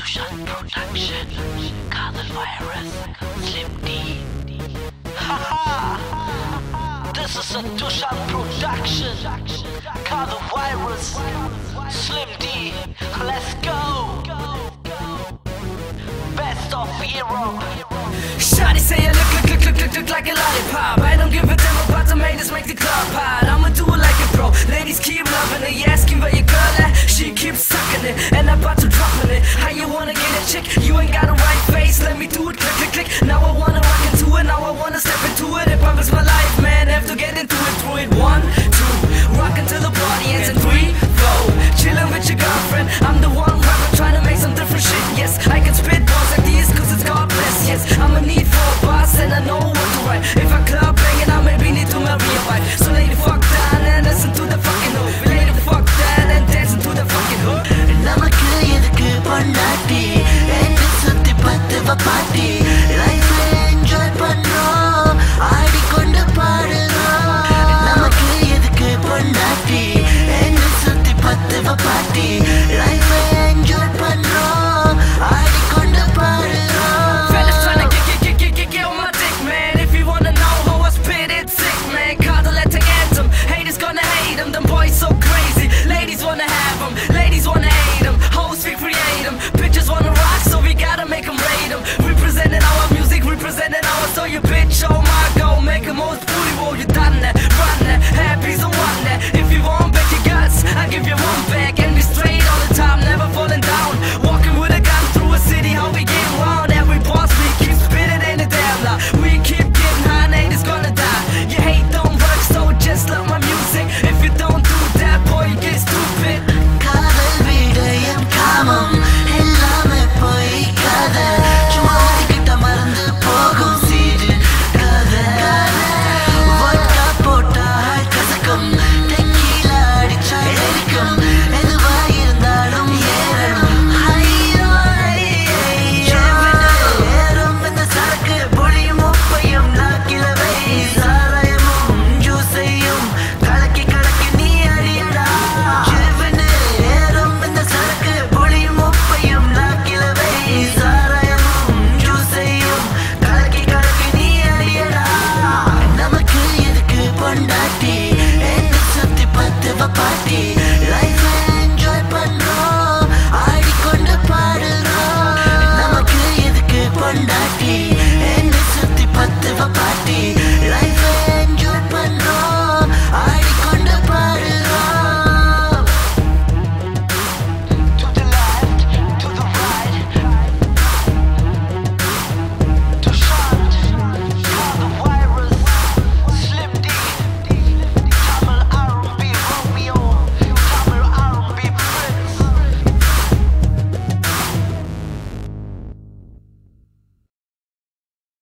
Dushan Production, Kadhalviruz, Slim D. Haha! This is a Dushan Production, Kadhalviruz, Slim D. Let's go! Best of Europe. Shawty say I look like a lollipop. I don't give a damn about the haters, make the club hot. I'ma do it like a pro. Ladies keep loving it. You asking where your girl at? She keeps sucking it, and I'm about to dropping it. How you wanna get a chick? You ain't got a right face. Let me do it, click. Now I wanna rock into it. Now I wanna step into it. Hip hop is my life, man. Have to get into it, through it. 1, 2, rock until the party ends in 3, 4. Chillin' with your girlfriend. I'm the one.